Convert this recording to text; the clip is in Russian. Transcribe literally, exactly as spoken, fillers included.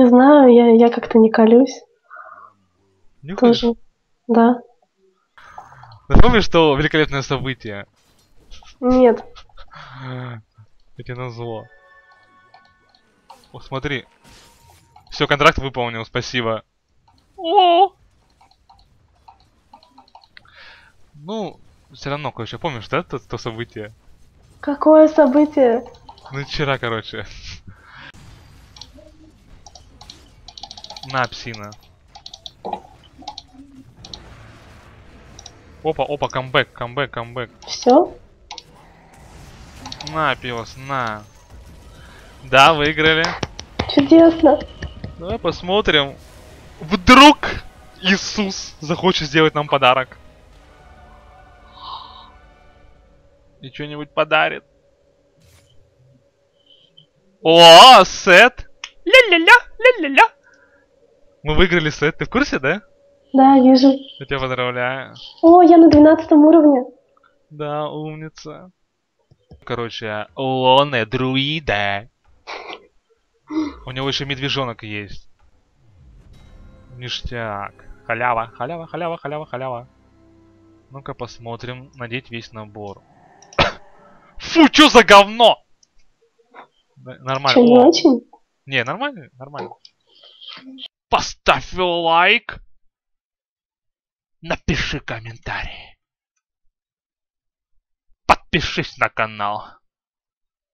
Не знаю, я, я как-то не колюсь. Нюхаешь? Тоже. Да. Ты помнишь, что великолепное событие? Нет. Я тебе назло. О, смотри. Все, контракт выполнил, спасибо. О! Ну, все равно, короче, помнишь, да, то, то событие? Какое событие? Ну, вчера, короче. На, псина. Опа, опа, камбэк, камбэк, камбэк. Все? На, пивос, на. Да, выиграли. Чудесно. Давай посмотрим. Вдруг Иисус захочет сделать нам подарок. И что-нибудь подарит. О, сет! Ля-ля-ля, ля-ля-ля. Мы выиграли сет, ты в курсе, да? Да, вижу. Я тебя поздравляю. О, я на двенадцатом уровне. Да, умница. Короче, лоне друида. У него еще медвежонок есть. Ништяк. Халява, халява, халява, халява, халява. Ну-ка посмотрим. Надеть весь набор. Фу, что за говно? Нормально. Что, не очень? Не, нормально, нормально. Поставь лайк. Напиши комментарий. Подпишись на канал.